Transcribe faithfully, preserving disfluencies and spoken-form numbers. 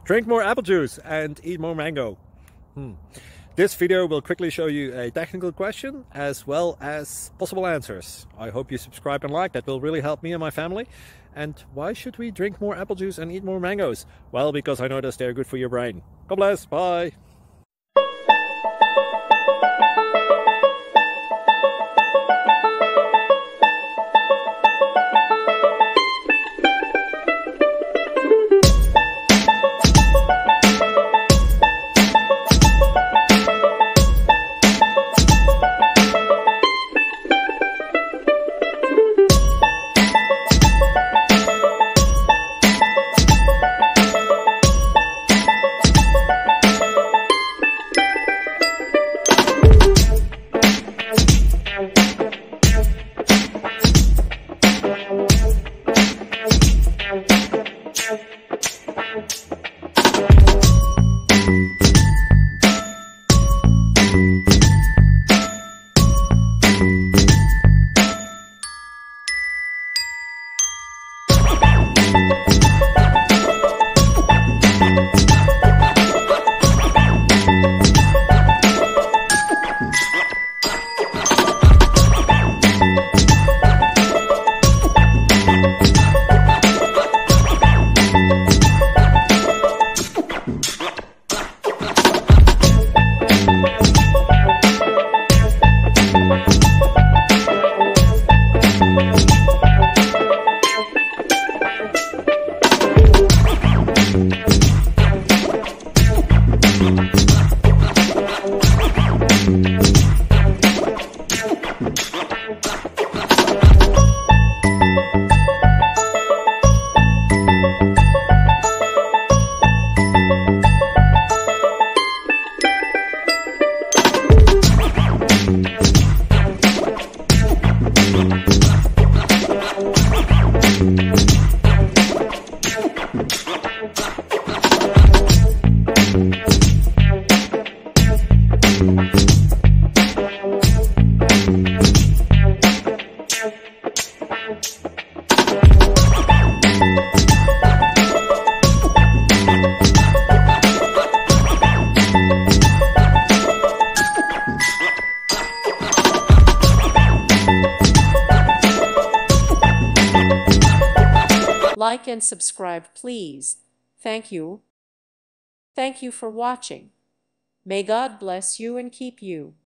Drink more apple juice and eat more mango. Hmm. This video will quickly show you a technical question as well as possible answers. I hope you subscribe and like, that will really help me and my family. And why should we drink more apple juice and eat more mangoes? Well, because I noticed they're good for your brain. God bless, bye! Like and subscribe, please. Thank you. Thank you for watching. May God bless you and keep you.